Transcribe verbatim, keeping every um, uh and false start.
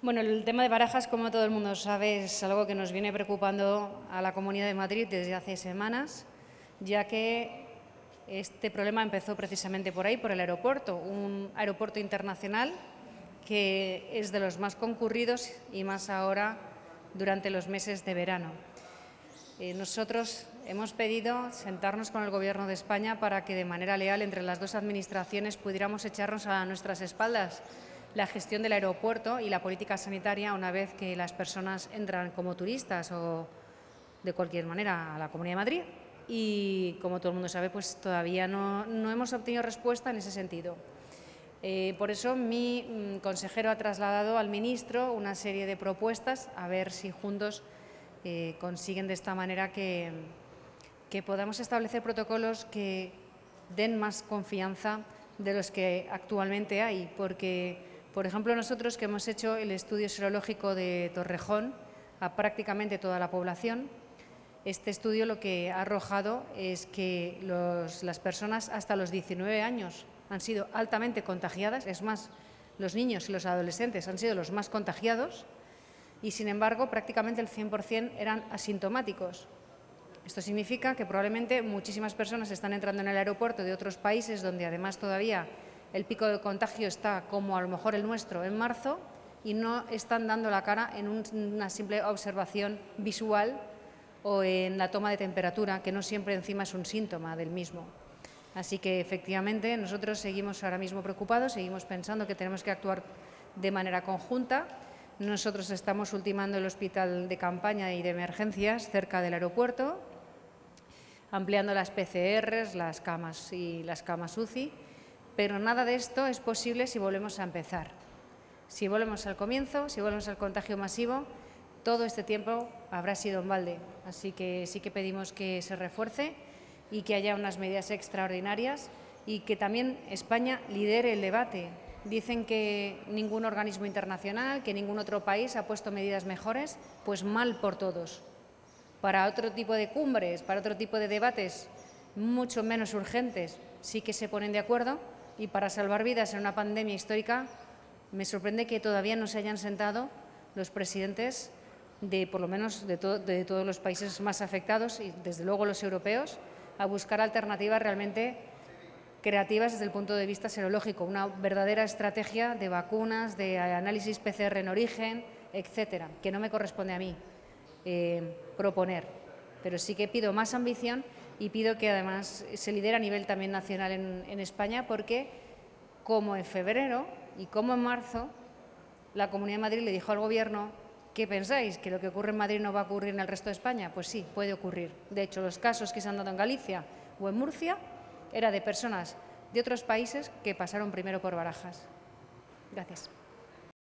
Bueno, el tema de Barajas, como todo el mundo sabe, es algo que nos viene preocupando a la Comunidad de Madrid desde hace semanas, ya que este problema empezó precisamente por ahí, por el aeropuerto, un aeropuerto internacional que es de los más concurridos y más ahora durante los meses de verano. Eh, nosotros hemos pedido sentarnos con el Gobierno de España para que de manera leal entre las dos administraciones pudiéramos echarnos a nuestras espaldas la gestión del aeropuerto y la política sanitaria una vez que las personas entran como turistas o de cualquier manera a la Comunidad de Madrid. Y como todo el mundo sabe, pues todavía no, no hemos obtenido respuesta en ese sentido. Eh, por eso mi mm, consejero ha trasladado al ministro una serie de propuestas a ver si juntos eh, consiguen de esta manera que, que podamos establecer protocolos que den más confianza de los que actualmente hay, porque por ejemplo, nosotros que hemos hecho el estudio serológico de Torrejón a prácticamente toda la población, este estudio lo que ha arrojado es que los, las personas hasta los diecinueve años han sido altamente contagiadas, es más, los niños y los adolescentes han sido los más contagiados y, sin embargo, prácticamente el cien por cien eran asintomáticos. Esto significa que probablemente muchísimas personas están entrando en el aeropuerto de otros países donde además todavía el pico de contagio está, como a lo mejor el nuestro, en marzo y no están dando la cara en un, una simple observación visual o en la toma de temperatura, que no siempre encima es un síntoma del mismo. Así que, efectivamente, nosotros seguimos ahora mismo preocupados, seguimos pensando que tenemos que actuar de manera conjunta. Nosotros estamos ultimando el hospital de campaña y de emergencias cerca del aeropuerto, ampliando las P C Rs, las camas y las camas U C I, pero nada de esto es posible si volvemos a empezar. Si volvemos al comienzo, si volvemos al contagio masivo, todo este tiempo habrá sido en balde. Así que sí que pedimos que se refuerce y que haya unas medidas extraordinarias y que también España lidere el debate. Dicen que ningún organismo internacional, que ningún otro país ha puesto medidas mejores, pues mal por todos. Para otro tipo de cumbres, para otro tipo de debates mucho menos urgentes, sí que se ponen de acuerdo. Y para salvar vidas en una pandemia histórica, me sorprende que todavía no se hayan sentado los presidentes de, por lo menos, de, to de todos los países más afectados y, desde luego, los europeos, a buscar alternativas realmente creativas desde el punto de vista serológico, una verdadera estrategia de vacunas, de análisis P C R en origen, etcétera, que no me corresponde a mí eh, proponer. Pero sí que pido más ambición y pido que además se lidere a nivel también nacional en, en España, porque como en febrero y como en marzo, la Comunidad de Madrid le dijo al Gobierno: ¿qué pensáis? ¿Que lo que ocurre en Madrid no va a ocurrir en el resto de España? Pues sí, puede ocurrir. De hecho, los casos que se han dado en Galicia o en Murcia era de personas de otros países que pasaron primero por Barajas. Gracias.